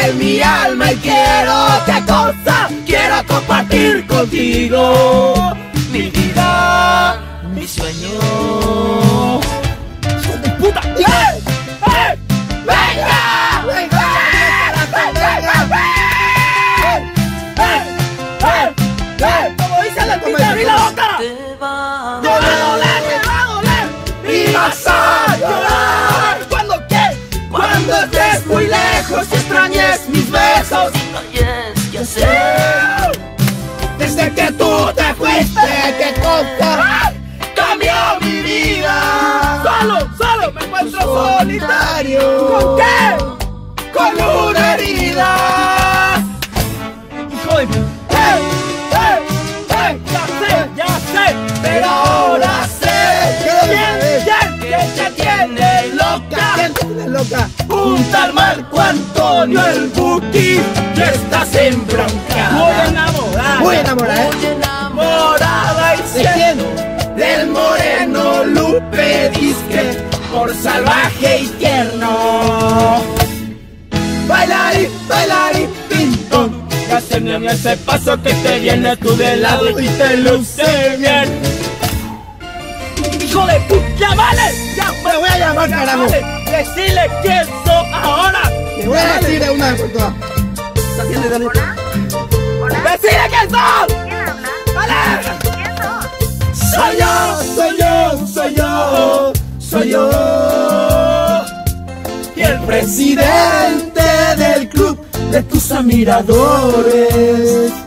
de mi alma y quiero, ¿qué cosa? Quiero compartir contigo mi vida, mi sueño. ¡Hijo de puta! ¡Eh! ¡Eh! ¡Venga! ¡Venga! ¡Como dice la tita, abrí la boca! ¡Te va a doler, te va a doler! ¡Y vas a llorar! Cuando estés muy lejos y extrañes mis besos y no hayas que hacer. Desde que tú te fuiste, ¿qué cosa? ¡Cambió mi vida! Solo me encuentro solitario. ¿Con qué? Con una herida. Hijo de... Ya sé, pero ahora sé ¿quién te tiene loca? ¿Quién te tiene loca? Un tal Marco Antonio el Buki, que estás embroncada. Muy enamorada. Muy enamorada, Muy enamorada y ¿de quién? Del moreno Lupe Disque, por salvaje y tierno. Bailarín, bailarín, pintón. Ya se me ese paso que te viene tú de lado y te luce bien. ¡Hijo de puta! ¡Ya vale! ¡Ya me voy a llamar, carajo! Vale. ¡Decile quién soy ahora! ¡Me voy a decir de una vez por todas! ¿Hola? ¿Hola? ¡Decile quién soy! ¿Quién habla? ¡Vale! ¿Quién sos? ¡Soy yo! ¡Soy yo! ¡Soy yo! ¡Soy yo! Y el presidente del club de tus admiradores.